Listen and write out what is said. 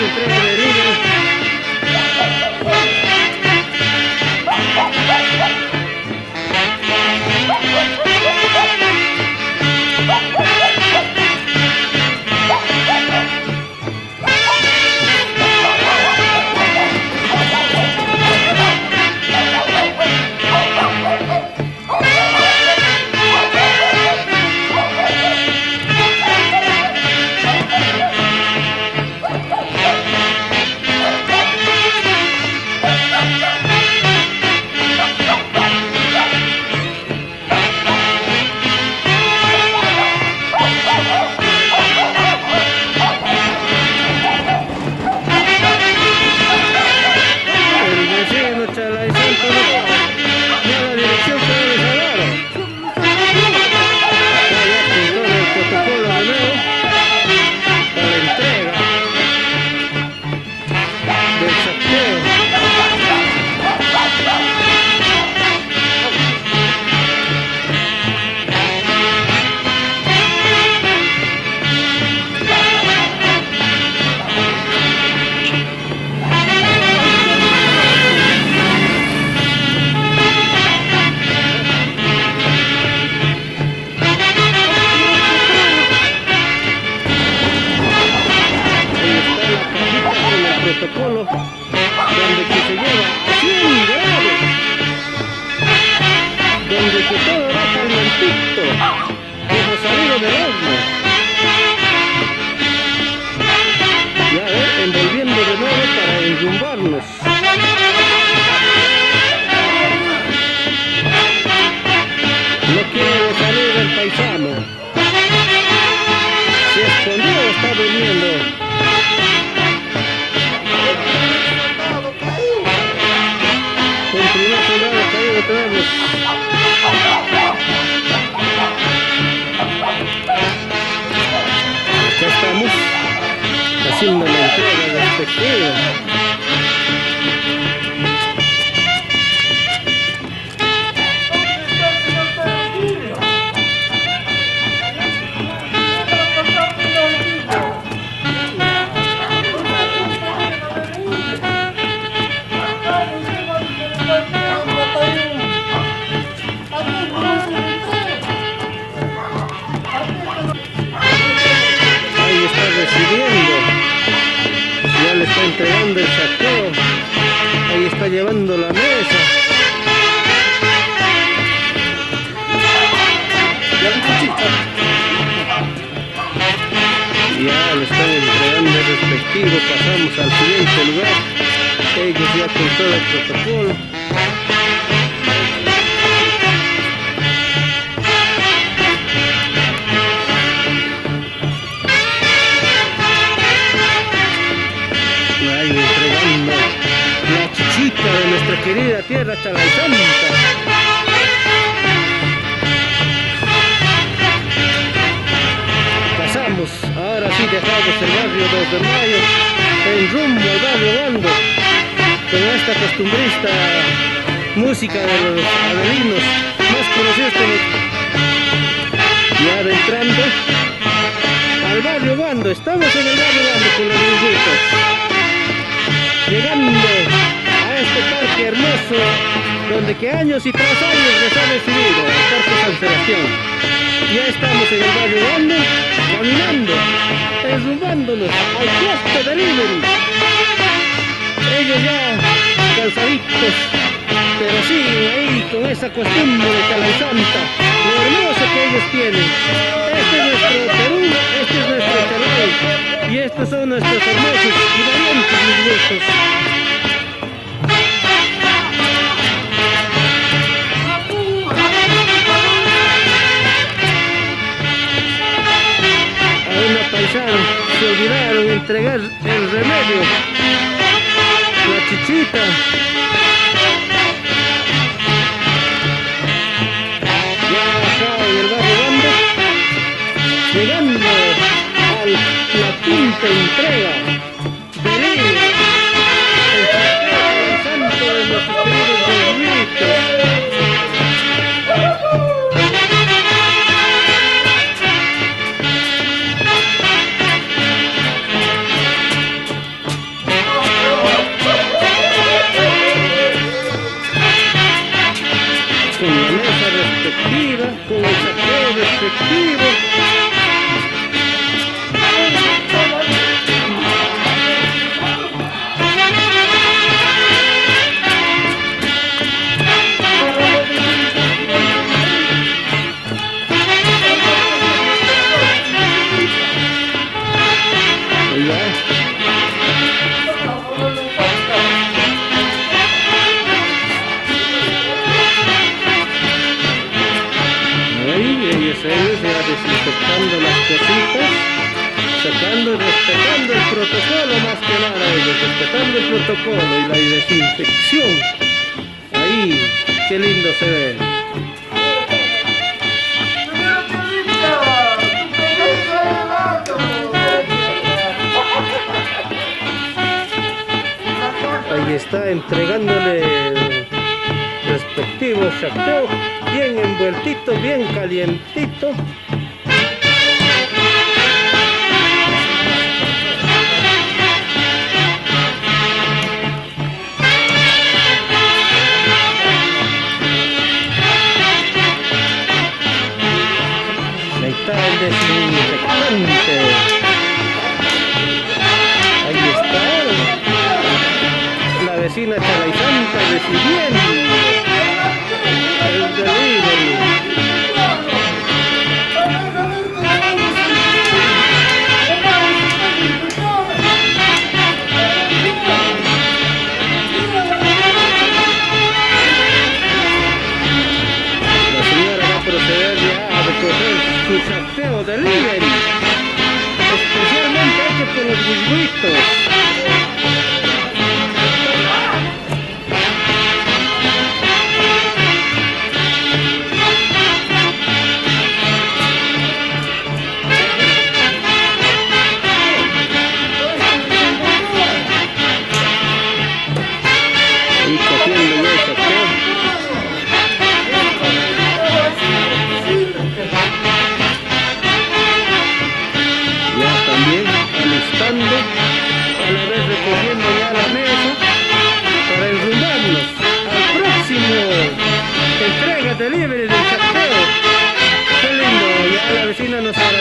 entrega de líder. Protocolo donde que se lleva a 100 grados, donde que todo va calientito como salido del horno. Ya envolviendo de nuevo para enrumbarnos. No quiere salir el paisano, se escondió, está durmiendo. Con el primer soldado caído tenemos. Ya estamos haciendo la entrega respectiva. Ahí está recibiendo, ya le está entregando el saqueo, ahí está llevando la mesa. Ya le están entregando el respectivo, pasamos al siguiente lugar, ellos ya con todo el protocolo. Entregando la chichita de nuestra querida tierra Chalaisanta. Pasamos, ahora sí dejamos el barrio 2 de Mayo en rumbo al barrio Bando con esta costumbrista música de los adelinos más conocidos como. Ya adentrando al barrio Bando, estamos en el barrio Bando con los grupitos. Llegando a este parque hermoso donde que años y tras años nos ha recibido el Parque San Sebastián. Ya estamos en el barrio Bando, caminando, enrumbándonos al puesto delivery. Ellos ya cansaditos, pero siguen ahí con esa costumbre de Chalaisanta, lo hermoso que ellos tienen. Este es nuestro Perú, este es nuestro Chalay, y estos son nuestros hermosos y valientes mis gustos. A una paisana se olvidaron entregar el remedio, la chichita. Llegando a la quinta entrega del el santo de los queridos bonitos. y respetando el protocolo más que nada, ellos, respetando el protocolo y la desinfección. Ahí, qué lindo se ve. Ahí está entregándole el respectivo chacteo, bien envueltito, bien calientito. Ahí está el desinfectante. Ahí está la vecina Chalaizanta recibiendo el delivery. La señora va a proceder ya a recoger su chacteo delivery, especialmente hecho por los guiguitos. A la vez recogiendo ya la mesa para enrumbarnos al próximo entrega delivery del chacteo. Qué lindo, ya la vecina nos hará